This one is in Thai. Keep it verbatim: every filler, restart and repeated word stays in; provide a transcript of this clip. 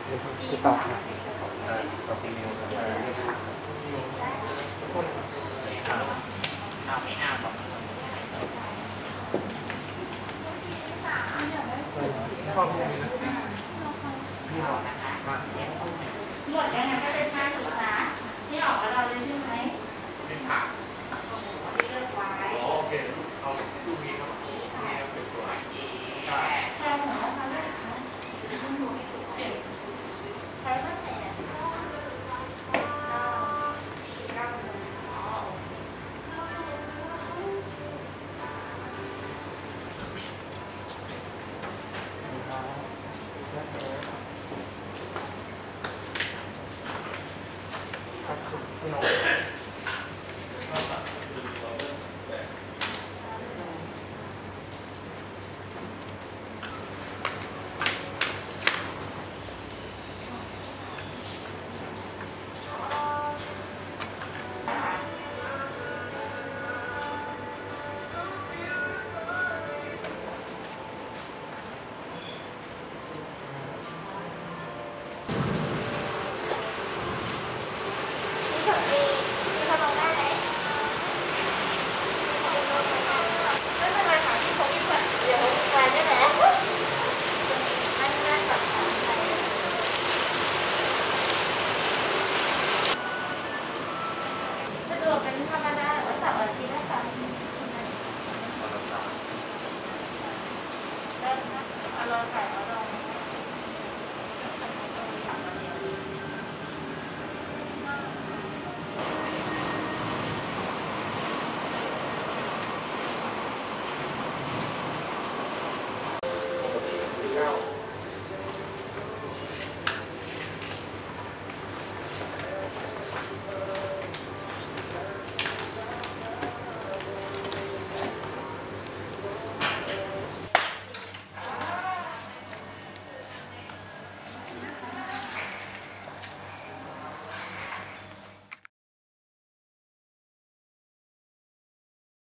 ติดต่อครับต่อเป็นเมลครับเรียกเอาไม่เอาบอกชอบเลยนะพี่บอกนะคะหมดยังไงก็เป็นผ้าสุดนะที่ออกกับเราเลยใช่ไหมเป็นผ้า